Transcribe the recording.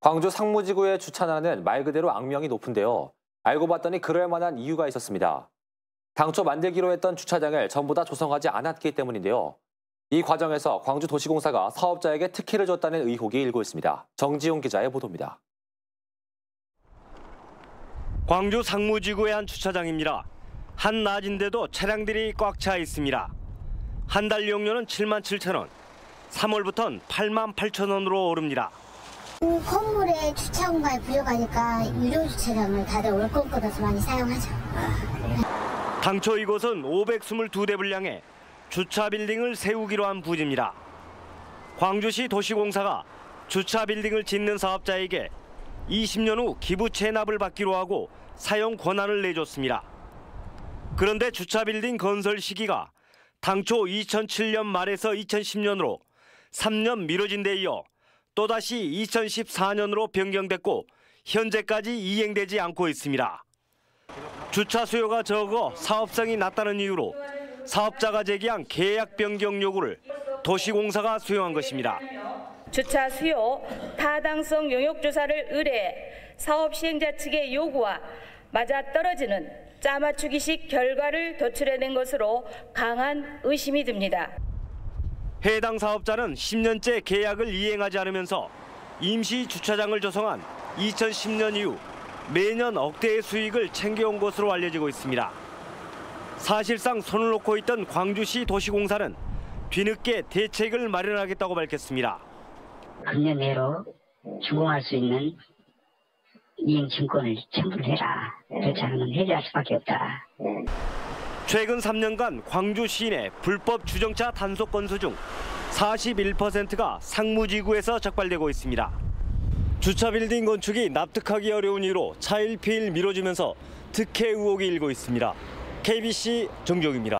광주 상무지구의 주차난은 말 그대로 악명이 높은데요. 알고 봤더니 그럴 만한 이유가 있었습니다. 당초 만들기로 했던 주차장을 전부 다 조성하지 않았기 때문인데요. 이 과정에서 광주도시공사가 사업자에게 특혜를 줬다는 의혹이 일고 있습니다. 정지용 기자의 보도입니다. 광주 상무지구의 한 주차장입니다. 한낮인데도 차량들이 꽉 차 있습니다. 한 달 이용료는 77,000원, 3월부터는 88,000원으로 오릅니다. 건물에 주차 공간이 부족하니까 유료 주차장을 다들 올 것 끊어서 많이 사용하죠. 당초 이곳은 522대 분량의 주차 빌딩을 세우기로 한 부지입니다. 광주시 도시공사가 주차 빌딩을 짓는 사업자에게 20년 후 기부 체납을 받기로 하고 사용 권한을 내줬습니다. 그런데 주차 빌딩 건설 시기가 당초 2007년 말에서 2010년으로 3년 미뤄진 데 이어 또다시 2014년으로 변경됐고 현재까지 이행되지 않고 있습니다. 주차 수요가 적어 사업성이 낮다는 이유로 사업자가 제기한 계약 변경 요구를 도시공사가 수용한 것입니다. 주차 수요 타당성 용역 조사를 의뢰해 사업 시행자 측의 요구와 맞아떨어지는 짜맞추기식 결과를 도출해낸 것으로 강한 의심이 듭니다. 해당 사업자는 10년째 계약을 이행하지 않으면서 임시 주차장을 조성한 2010년 이후 매년 억대의 수익을 챙겨온 것으로 알려지고 있습니다. 사실상 손을 놓고 있던 광주시 도시공사는 뒤늦게 대책을 마련하겠다고 밝혔습니다. 금년 내로 준공할 수 있는 이행 증권을 첨부를 해라. 그렇지 않으면 해제할 수밖에 없다. 최근 3년간 광주 시내 불법 주정차 단속 건수 중 41%가 상무지구에서 적발되고 있습니다. 주차 빌딩 건축이 납득하기 어려운 이유로 차일피일 미뤄지면서 특혜 의혹이 일고 있습니다. KBC 정종입니다.